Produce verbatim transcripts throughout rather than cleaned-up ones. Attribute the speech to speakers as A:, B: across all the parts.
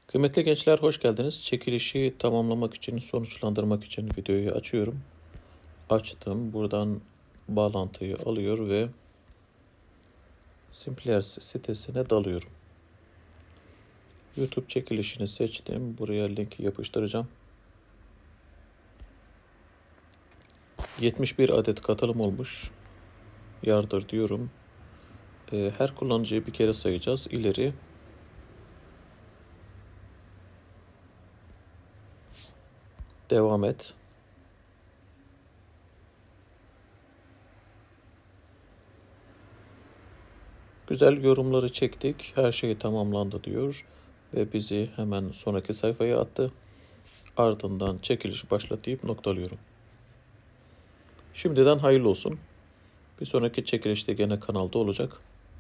A: Kıymetli gençler, hoş geldiniz. Çekilişi tamamlamak için, sonuçlandırmak için videoyu açıyorum. Açtım. Buradan bağlantıyı alıyor ve Simplers sitesine dalıyorum. YouTube çekilişini seçtim. Buraya linki yapıştıracağım. yetmiş bir adet katılım olmuş. Yardır diyorum. Her kullanıcıyı bir kere sayacağız. İleri. Devam et. Güzel yorumları çektik. Her şey tamamlandı diyor. Ve bizi hemen sonraki sayfaya attı. Ardından çekilişi başlat deyip noktalıyorum. Şimdiden hayırlı olsun. Bir sonraki çekilişte gene kanalda olacak.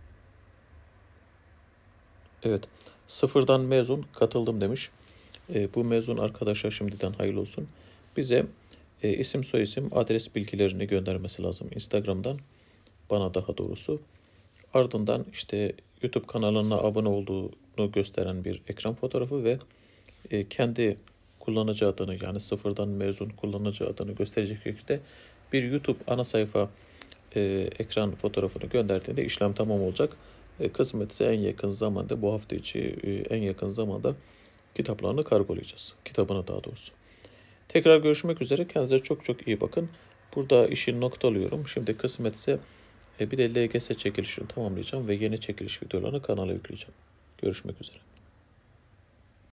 A: Evet. Sıfırdan mezun katıldım demiş. E, bu mezun arkadaşa şimdiden hayırlı olsun. Bize e, isim soyisim adres bilgilerini göndermesi lazım Instagram'dan. Bana daha doğrusu. Ardından işte YouTube kanalına abone olduğunu gösteren bir ekran fotoğrafı ve e, kendi kullanıcı adını, yani sıfırdan mezun kullanıcı adını gösterecek şekilde bir YouTube ana sayfa e, ekran fotoğrafını gönderdiğinde işlem tamam olacak. E, kısmetse en yakın zamanda, bu hafta içi e, en yakın zamanda kitaplarını kargolayacağız. Kitabını daha doğrusu. Tekrar görüşmek üzere. Kendinize çok çok iyi bakın. Burada işi noktalıyorum. Şimdi kısmetse e, bir de L G S çekilişini tamamlayacağım ve yeni çekiliş videolarını kanala yükleyeceğim. Görüşmek üzere.